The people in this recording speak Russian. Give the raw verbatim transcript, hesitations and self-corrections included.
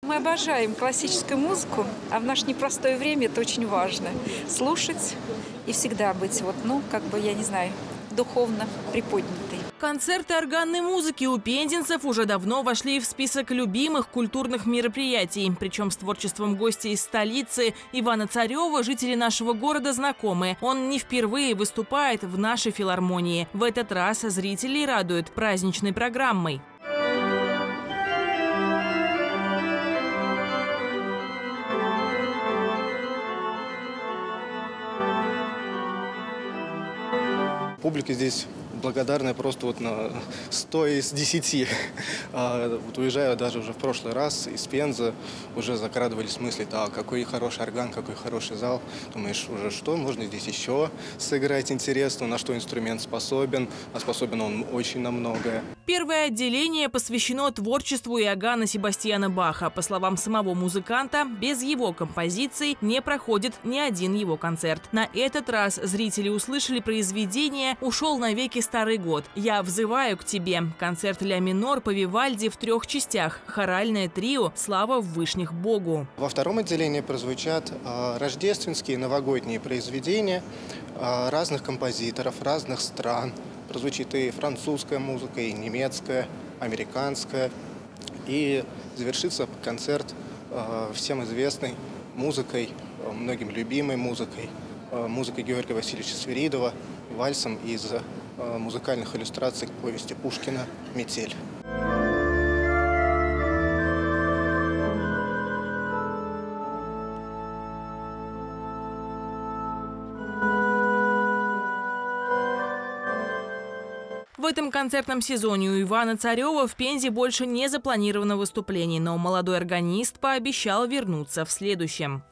Мы обожаем классическую музыку, а в наше непростое время это очень важно. Слушать и всегда быть, вот, ну, как бы, я не знаю, духовно приподнятой. Концерты органной музыки у пензенцев уже давно вошли в список любимых культурных мероприятий. Причем с творчеством гостя из столицы Ивана Царева жители нашего города знакомы. Он не впервые выступает в нашей филармонии. В этот раз зрителей радует праздничной программой. Публика здесь благодарная просто вот на сто из десяти. А, вот уезжая даже уже в прошлый раз из Пензы, уже закрадывались мысли, так, какой хороший орган, какой хороший зал. Думаешь, уже что можно здесь еще сыграть интересно, на что инструмент способен, а способен он очень на многое. Первое отделение посвящено творчеству Иоганна Себастьяна Баха. По словам самого музыканта, без его композиций не проходит ни один его концерт. На этот раз зрители услышали произведение «Ушел навеки старый год». «Я взываю к тебе». Концерт ля минор по Вивальди в трех частях. Хоральное трио «Слава в вышних Богу». Во втором отделении прозвучат э, рождественские новогодние произведения э, разных композиторов, разных стран. Прозвучит и французская музыка, и немецкая, американская. И завершится концерт э, всем известной музыкой, э, многим любимой музыкой, э, музыкой Георгия Васильевича Свиридова, вальсом из э, музыкальных иллюстраций к повести Пушкина «Метель». В этом концертном сезоне у Ивана Царева в Пензе больше не запланировано выступлений, но молодой органист пообещал вернуться в следующем.